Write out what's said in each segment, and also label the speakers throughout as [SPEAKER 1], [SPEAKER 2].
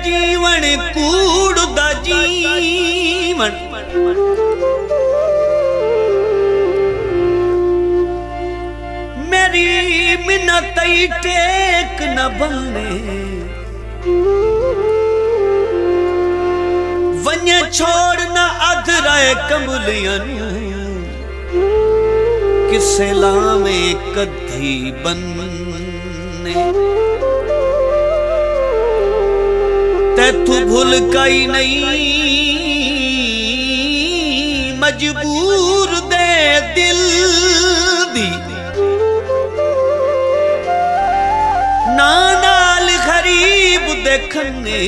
[SPEAKER 1] जीवन कूड़ दा जीवन मेरी मिन्नत टेक न बने वन्य छोड़ न अधराए कमलियन किसे लावे कधी बन्ने तैथू भूल कई नहीं मजबूर दे दिल दी ना नाल गरीब देखने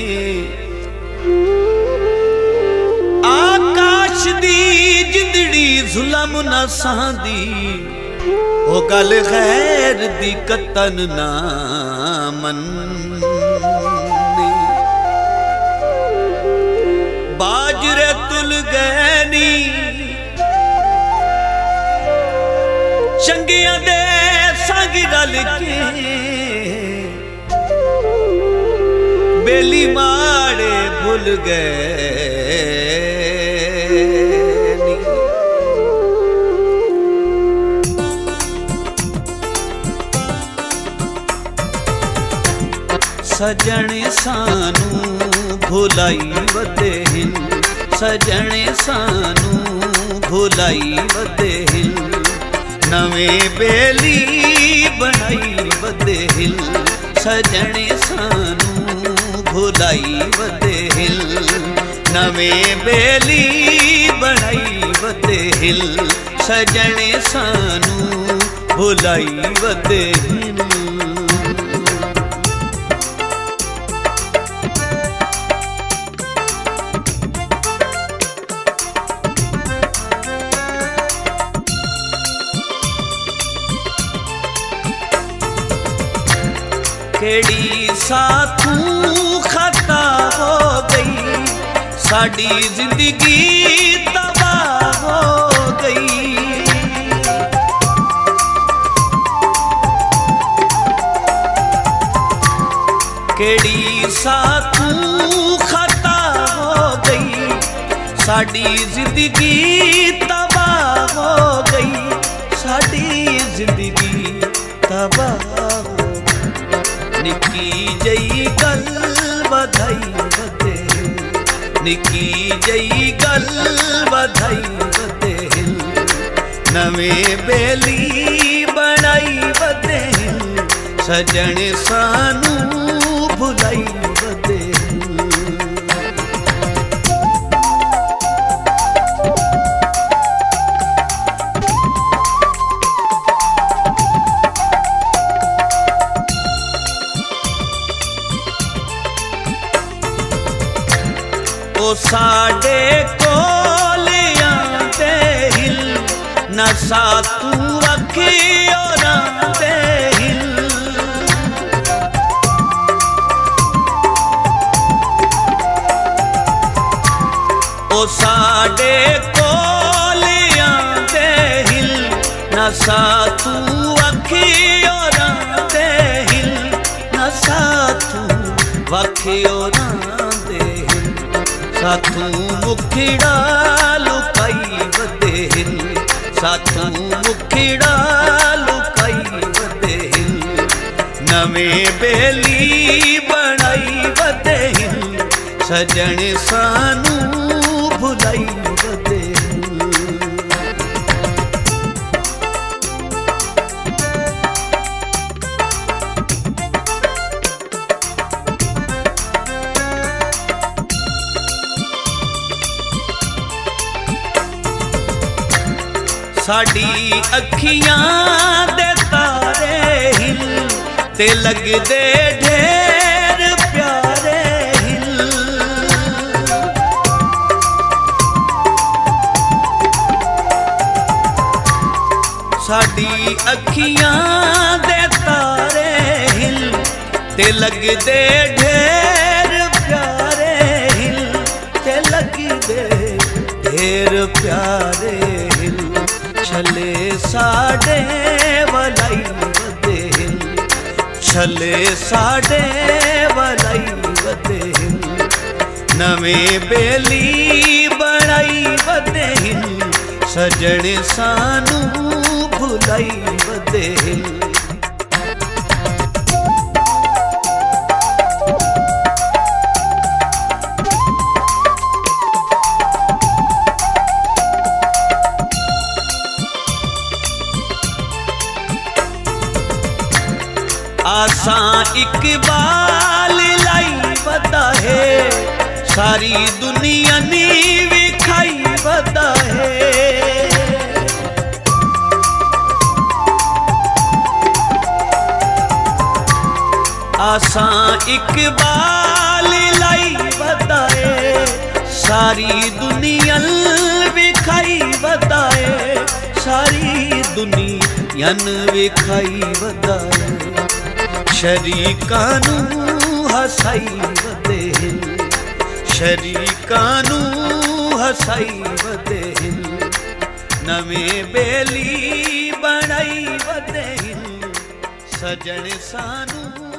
[SPEAKER 1] आकाश दी जिंदड़ी जुलम न सांदी ओ गल गैर दी कतन ना मन्ने बाजरे तुल गए नी चंगिया दे संग रल के बेली माड़े भूल गए नी। सजने सानू भुलाई वदे हिल सजने सानू भुलाई वदे हिल नवे बेली बनाई वदे हिल सजने सानू भुलाई वदे हिल नवे बेली बनाई वदे हिल सजने सानू भुलाई वदे हिल। केड़ी साथू खता हो गई साड़ी जिंदगी तबाह हो गई केड़ी साथू खता हो गई साड़ी जिंदगी तबाह हो गई साड़ी जिंदगी तबाह हो निकी जई गल बधाई वदे निकी जई गल बधाई वदे नवे बेली बनाई वदे सजन सानू भुलाई वदे ओ साडे कोलियां दे हिल न सातू अखियों दे हिल ओ साडे कोलियां दे हिल न सातू अखियों दे हिल न सातू अखियों दे हिल साथू मुखिड़ा लुकाई वदे हिल साथू मुखिड़ा लुकाई वदे हिल नवे बेली बनाई वदे हिल सजन सानू भुलाई वदे साड़ी अखियां दे तारे हिल ते लगदे ढेर प्यारे हिल साड़ी अखियां दे तारे हिल ते लगदे ढेर प्यारे हिल ते लगदे ढेर प्यारे हिल छले साडे वलाई वदे हिल छले साडे वलाई वदे हिल नवें बेली बनाई बदेहिल सजण सानू भुलाई बदेहिल। आसां इकबाल लाई बदा है सारी दुनिया नी विखाई बदा है। आसां इकबाल लाई बदा है सारी दुनिया विखाई बदा है। सारी दुनिया विखाई बदा है। शरीकानू हसाई बदेहिल शरीकानू हसाई बदेहिल। नवें बेली बनाई बदेहिल सजण सानू